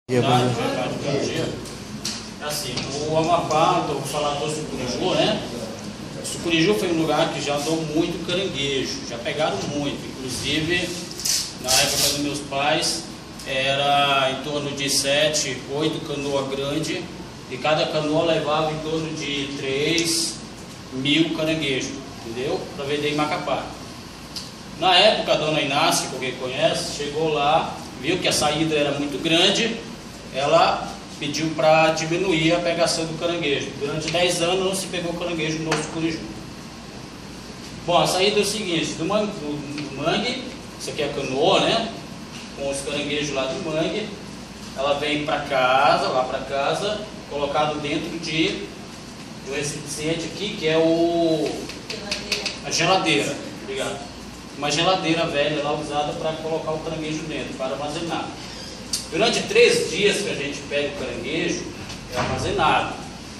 Bom dia. É assim, o Amapá, vou falar do Sucuriju, né? O Sucuriju foi um lugar que já andou muito caranguejo, já pegaram muito. Inclusive, na época dos meus pais, era em torno de 7, 8 canoas grandes, e cada canoa levava em torno de 3.000 caranguejos, entendeu? Para vender em Macapá. Na época, a dona Inácia, que alguém conhece, chegou lá, viu que a saída era muito grande, ela pediu para diminuir a pegação do caranguejo. Durante 10 anos não se pegou caranguejo no Sucuriju. Bom, a saída é o seguinte: do mangue, isso aqui é a canoa, né? Com os caranguejos lá do mangue, ela vem para casa, lá para casa, colocado dentro de um recipiente aqui, que é a geladeira. Obrigado. Uma geladeira velha lá usada para colocar o caranguejo dentro, para armazenar. Durante 3 dias que a gente pega o caranguejo, é armazenado.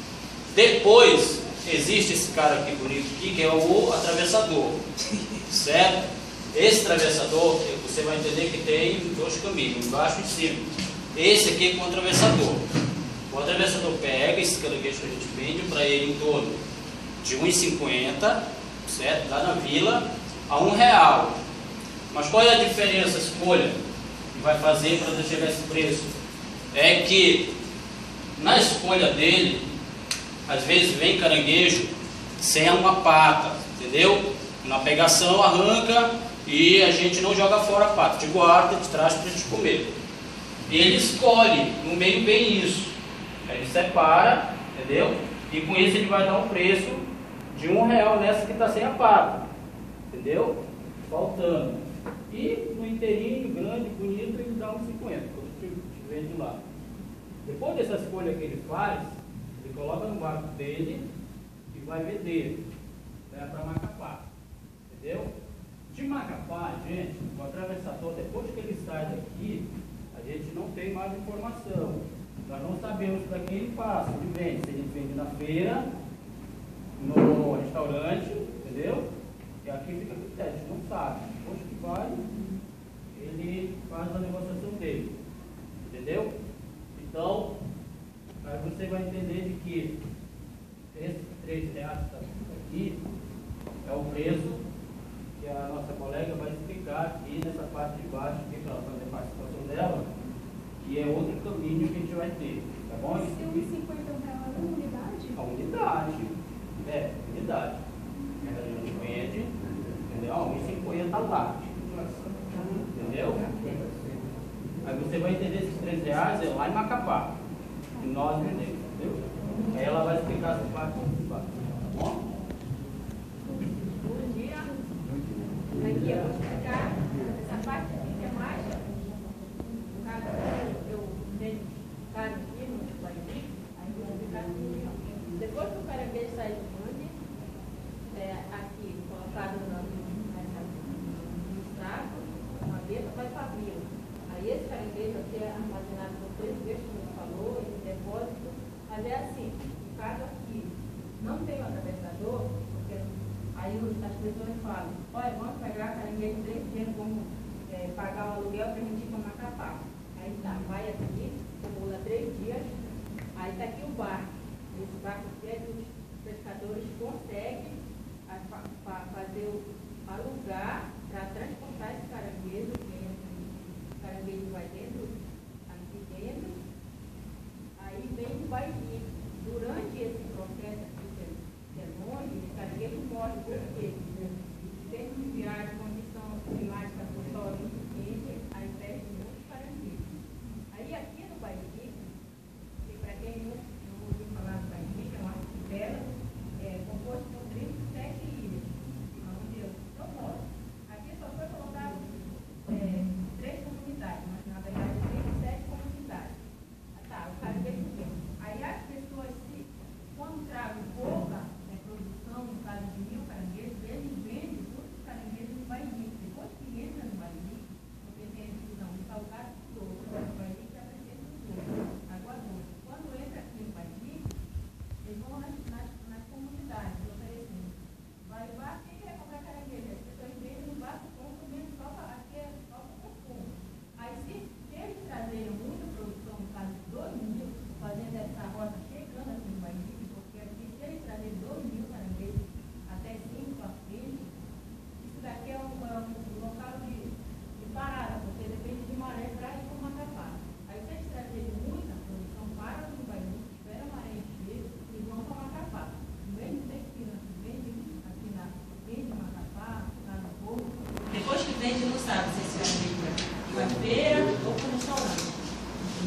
Depois, existe esse cara aqui bonito aqui, que é o atravessador, certo? Esse atravessador, você vai entender que tem 2 caminhos, embaixo e em cima. Esse aqui é o atravessador. O atravessador pega esse caranguejo que a gente vende para ele em torno de R$ 1,50, certo? Lá na vila, a R$ 1. Mas qual é a diferença, a escolha que vai fazer para chegar a esse preço? É que na escolha dele, às vezes vem caranguejo sem uma pata, entendeu? Na pegação arranca e a gente não joga fora a pata, te guarda, te traz para a gente comer. Ele escolhe no meio bem isso, aí ele separa, entendeu? E com isso ele vai dar um preço de R$ 1 nessa que está sem a pata, entendeu? Faltando. E no inteirinho, grande, bonito, ele dá uns 50, quando te vende lá. Depois dessa escolha que ele faz, ele coloca no barco dele e vai vender, né, para Macapá, entendeu? De Macapá, gente, o atravessador, depois que ele sai daqui, a gente não tem mais informação. Nós não sabemos para quem ele passa, ele vende. Se ele vende na feira, no restaurante, entendeu? E aqui fica com o teste, não sabe. Depois que vai, ele faz a negociação dele, entendeu? Então, aí você vai entender de que esses R$ 3 que está aqui é o preço que a nossa colega vai explicar aqui nessa parte de baixo, aqui para fazer a participação dela, que é outro caminho que a gente vai ter, tá bom? Se R$ 1,50 a unidade? A unidade, unidade. A gente vende, entendeu? A 1,50 lá, entendeu? Aí você vai entender esses R$ 3 é lá em Macapá, que nós vendemos, entendeu? Aí ela vai explicar essa parte de baixo, tá bom? Bom dia. Aqui eu vou explicar essa parte aqui que é mais. No caso, eu tenho carne aqui no Bahia, aí eu vou explicar aqui. Depois que o caranguejo sai do mangue, aqui colocado no saco, uma mesa, vai para a vila. Aí esse caranguejo aqui é armazenado por 3 vezes, como você falou, em depósito. Mas é assim, no caso aqui, não tem o atravessador, porque aí as pessoas falam, olha, vamos pegar caranguejo 3 dias, vamos pagar o aluguel para a gente ir para Macapá. Aí tá, vai aqui, acumula 3 dias, aí está aqui o barco. Esse barco aqui é que os pescadores conseguem alugar para transportar esse caranguejo, o caranguejo vai dentro, aqui dentro, aí vem o Bairi. Durante esse processo aqui, que é longe, o caranguejo morre, porque tempo de viagem, condição climática por sol muito quente, aí perde muitos caranguejos. Aí aqui no Bairi, que para quem não ouviu falar do Bairi, é uma arquipélago, composto por 37 ilhas, onde eu moro.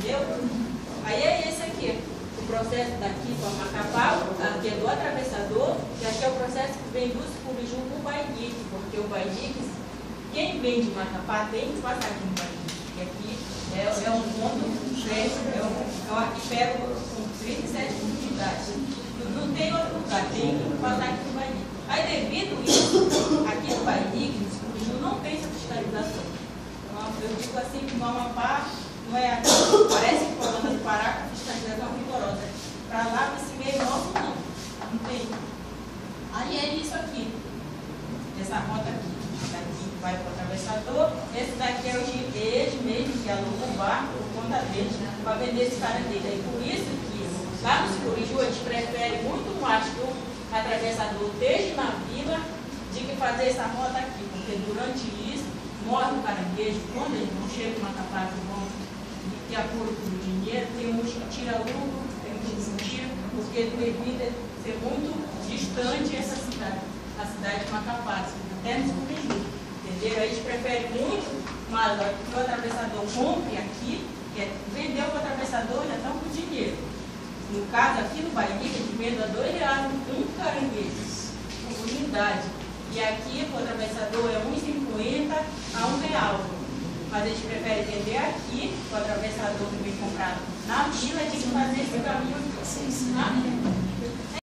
entendeu? Aí é esse aqui, o processo daqui para Macapá, aqui é do atravessador, e aqui é o processo que vem do Sucuriju para o Bainique, porque o Bainique, quem vem de Macapá tem que passar aqui no Bainique, e aqui é um ponto, é um arquipélago com 37 comunidades. Não tem outro lugar, tem que passar aqui no Bainique. Aí, devido a isso, aqui no Bainique, no Sucuriju, não tem essa fiscalização. Então, eu digo assim que o Amapá não é aqui, parece que por conta do Pará, a fiscalização rigorosa. Para lá, esse meio nosso, não tem. Aí é isso aqui, essa rota aqui. Daqui vai para o atravessador. Esse daqui é o ele mesmo que alugou o barco por conta dele, para vender esse caranguejo. Aí por isso que lá no Sucuriju a gente prefere muito mais que o atravessador esteja na vila de que fazer essa rota aqui, porque durante isso morre o caranguejo, quando eles não chegam na capaz vão que apuro por dinheiro, tem uns que tira lucro, tem uns que não tira, porque devido ser muito distante essa cidade, a cidade de Macapá, até no Sucuriju, entendeu? A gente prefere muito, mas que o atravessador compre aqui, que é vender o atravessador, já estão com dinheiro. No caso, aqui no Bainique, a gente vende a R$2 um caranguejo, por unidade. E aqui, o atravessador é R$1,50 a R$1. Mas a gente prefere vender aqui, o atravessador que vem comprado na vila, de fazer esse caminho aqui.